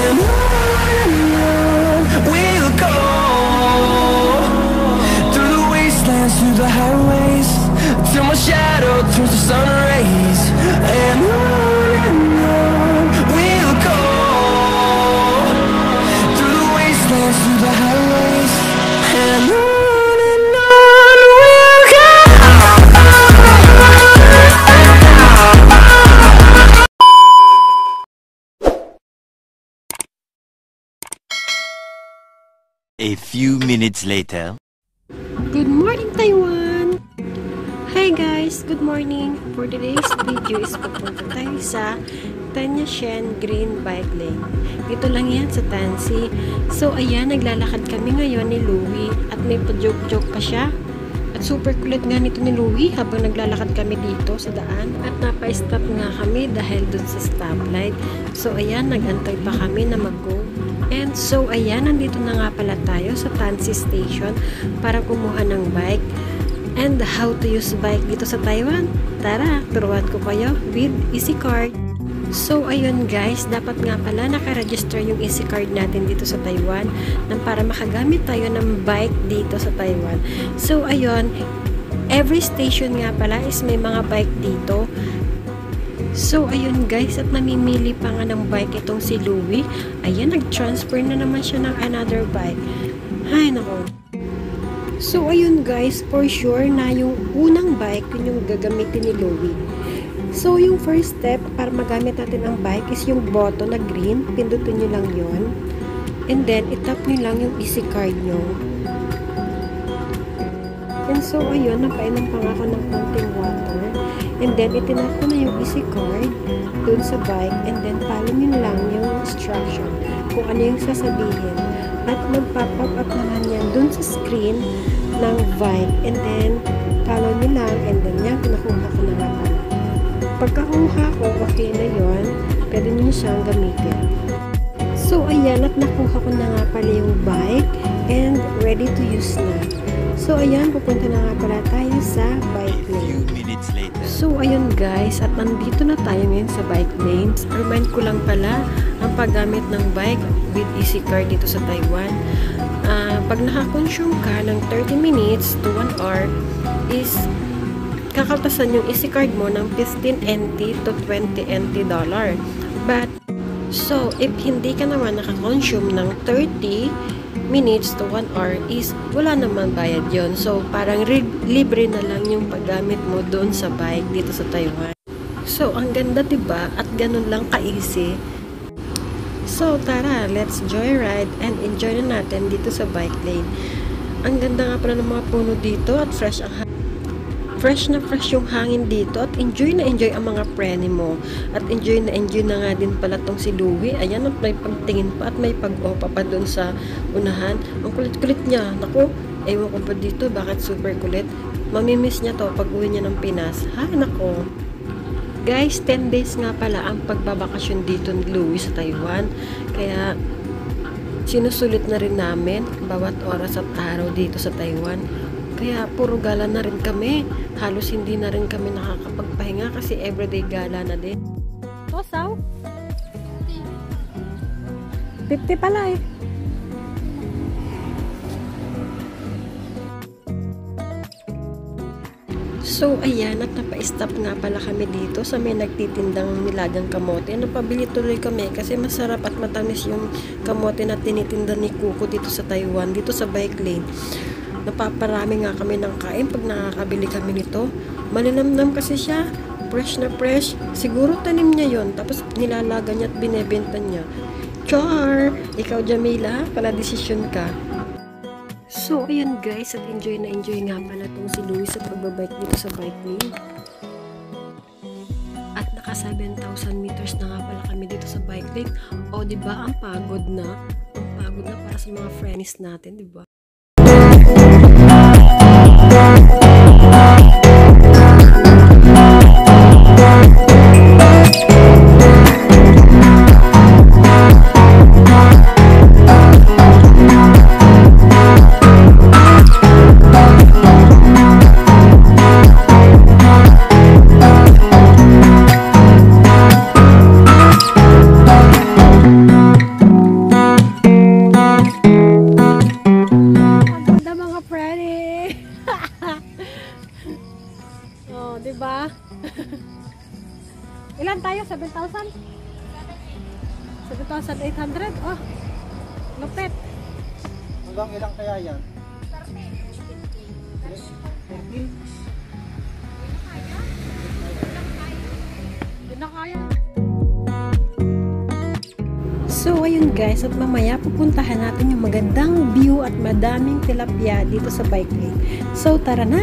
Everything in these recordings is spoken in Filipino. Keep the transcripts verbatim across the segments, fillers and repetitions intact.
And on and on we'll go, through the wastelands, through the highways, till my shadow turns to sun rays. And on and on we'll go, through the wastelands, through the highways, and on. A few minutes later. Good morning, Taiwan! Hi guys! Good morning! For today's video is pupunta tayo sa Tanyashen Green Bike Lane. Dito lang yan sa Tansi. So ayan, naglalakad kami ngayon ni Louie at may pa-joke-joke pa siya. At super kulit nga nito ni Louie habang naglalakad kami dito sa daan. At napa-stop nga kami dahil dun sa stoplight. So ayan, nagantay pa kami na mag-go. And so ayan, nandito na nga pala tayo sa Tansi Station para kumuha ng bike. And how to use bike dito sa Taiwan? Tara, turuan ko kayo with EasyCard. So ayun guys, dapat nga pala naka-register yung EasyCard natin dito sa Taiwan nang para makagamit tayo ng bike dito sa Taiwan. So ayun, every station nga pala is may mga bike dito. So ayun guys, at namimili pa nga ng bike itong si Louie. Ayan, nag-transfer na naman siya ng another bike. Hay nako. So ayun guys, for sure na yung unang bike yun yung gagamitin ni Louie. So yung first step para magamit natin ang bike is yung button na green. Pindutin nyo lang yon. And then itap nyo lang yung EasyCard nyo. And so ayun, napainom pa nga ako ng konting water. And then itinap ko na yung EasyCard dun sa bike. And then follow nyo lang yung instruction kung ano yung sasabihin. At mag-pop up naman yan dun sa screen ng bike. And then follow nyo lang. And then yan, pinakuha ko na nga pala. Pagkakuha ko, okay na yon, pwede nyo siyang gamitin. So ayan, at nakuha ko na nga pala yung bike and ready to use na. So ayan, pupunta na nga pala tayo sa bike lane. So ayun guys, at nandito na tayo ngayon sa bike lanes. Remind ko lang pala ang paggamit ng bike with EasyCard dito sa Taiwan. Uh, pag nakakonsume ka ng thirty minutes to one hour is kakaltasan yung EasyCard mo ng fifteen N T to twenty N T dollar. But so if hindi ka naman nakakonsume ng thirty minutes to one hour is wala naman bayad yon. So parang libre na lang yung paggamit mo doon sa bike dito sa Taiwan. So ang ganda diba? At ganun lang ka-easy. So tara, let's joyride and enjoy na natin dito sa bike lane. Ang ganda nga pala ng mga puno dito at fresh ang fresh na fresh yung hangin dito at enjoy na enjoy ang mga preni mo. At enjoy na enjoy na nga din pala tong si Louie. Ayan, at may pagtingin pa at may pag-opa pa dun sa unahan. Ang kulit-kulit niya. Naku, ewan ko pa dito bakit super kulit. Mamimiss niya to pag uwi niya ng Pinas. Ha, nako. Guys, ten days nga pala ang pagbabakasyon dito ni Louie sa Taiwan. Kaya sinusulit na rin namin bawat oras at araw dito sa Taiwan. Kaya puro gala na rin kami. Halos hindi na rin kami nakakapagpahinga kasi everyday gala na din. Tosaw? fifty pala eh. So ayan, at napa-stop nga pala kami dito sa may nagtitindang nilagang kamote. Napabili tuloy kami kasi masarap at matamis yung kamote na tinitinda ni Kuko dito sa Taiwan, dito sa bike lane. Napaparami nga kami ng kain pag nakakabili kami nito. Malinamnam kasi siya. Fresh na fresh. Siguro tanim niya yon, tapos nilalaga niya at binebenta niya. Char! Ikaw, Jamila, pala desisyon ka. So, ayan guys, at enjoy na enjoy nga pala itong si Louie sa pagbabike dito sa bike lane. At naka seven thousand meters na nga pala kami dito sa bike lane. O, diba, ang pagod na. Ang pagod na para sa mga friends natin, diba? seven thousand eight hundred. Oh, lupit. Hanggang ilang kaya yan? fourteen? Hindi na kaya. So, ayun guys, at mamaya pupuntahan natin yung magandang view at madaming tilapia dito sa bike lane. So, tara na!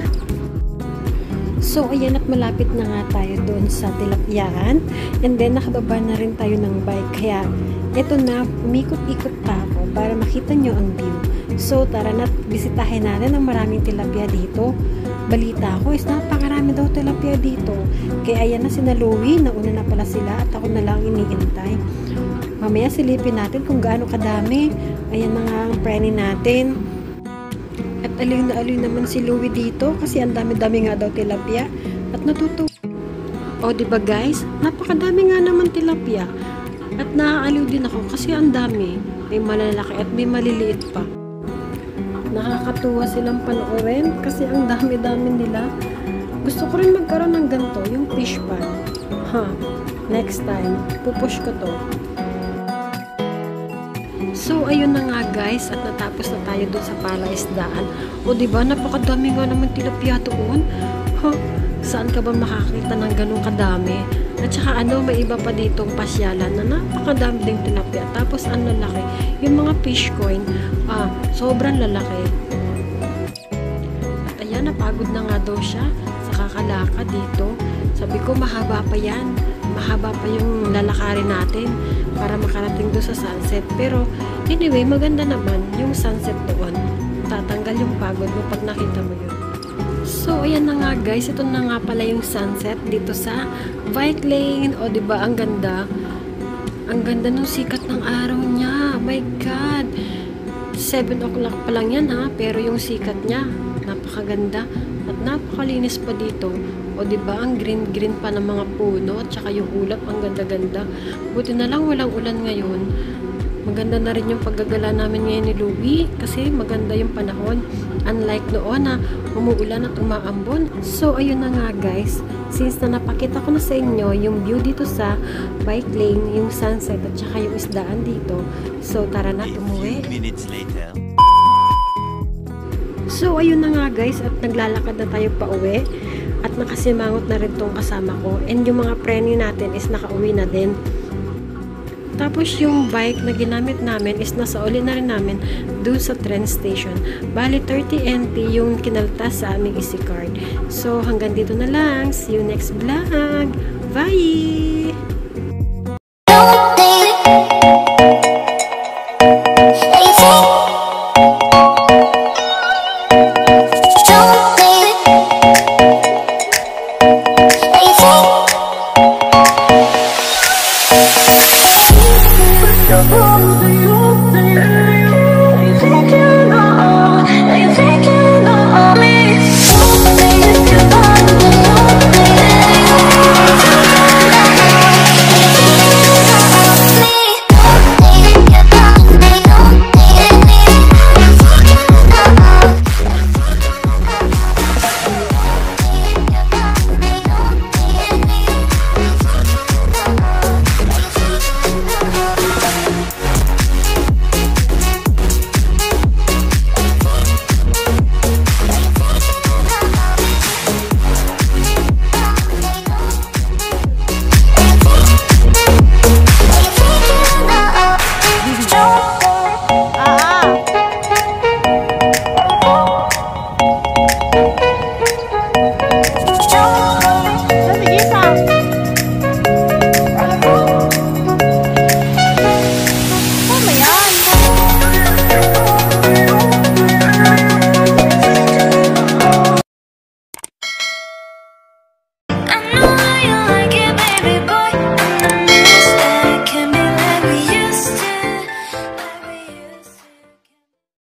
So, ayan at malapit na nga tayo doon sa tilapyaan. And then, nakababa na rin tayo ng bike. Kaya, eto na, umikot-ikot pa ako para makita nyo ang view. So, tara na, bisitahin natin ang maraming tilapia dito. Balita ko is napakarami daw tilapia dito. Kaya ayan na si Louie, nauna na pala sila at ako na lang iniintay. Mamaya silipin natin kung gaano kadami. Ayan na nga ang preni natin. At aliw na aliw naman si Louie dito kasi ang dami-dami nga daw tilapia. At natutuwa. O diba guys, napakadami nga naman tilapia. At naaaliw din ako kasi ang dami. May malalaki at may maliliit pa. Nakakatuwa silang panoorin kasi ang dami-dami nila. Gusto ko rin magkaroon ng ganito, yung fish pan. Ha, next time, pupush ko to. So, ayun na nga guys, at natapos na tayo dun sa palaisdaan. O diba, napakadami nga naman tilapia doon. Ha, saan ka ba makakita ng ganun kadami? At saka ano, may iba pa ditong pasyalan na napakadami ding tilapia. Tapos ang lalaki, yung mga fish coin, ah, sobrang lalaki. At ayan, napagod na nga daw siya sa kakalakad dito. Sabi ko, mahaba pa yan. Mahaba pa yung lalakarin natin para makarating doon sa sunset. Pero, anyway, maganda naman yung sunset doon. Tatanggal yung pagod mo pag nakita mo yun. So, ayan na nga guys. Ito na nga pala yung sunset dito sa bike lane. O, diba, ang ganda. Ang ganda ng sikat ng araw niya. My God! seven o'clock pa lang yan ha. Pero yung sikat niya, napakaganda. At napakalinis pa dito. O diba, ang green-green pa ng mga puno at saka yung ulap, ang ganda-ganda. Buti na lang walang ulan ngayon. Maganda na rin yung paggagala namin ngayon ni Louie kasi maganda yung panahon. Unlike noon na umuulan at umaambon. So, ayun na nga guys. Since na napakita ko na sa inyo yung view dito sa bike lane, yung sunset at saka yung isdaan dito. So, tara na, tumuwi. Minutes later. So, ayun na nga guys, at naglalakad na tayo pa uwi. At nakasimangot na rin tong kasama ko. And yung mga preni natin is nakauwi na din. Tapos yung bike na ginamit namin is nasa uli na rin namin doon sa train station. Bali thirty N T yung kinaltas sa aming EasyCard. So hanggang dito na lang. See you next vlog. Bye!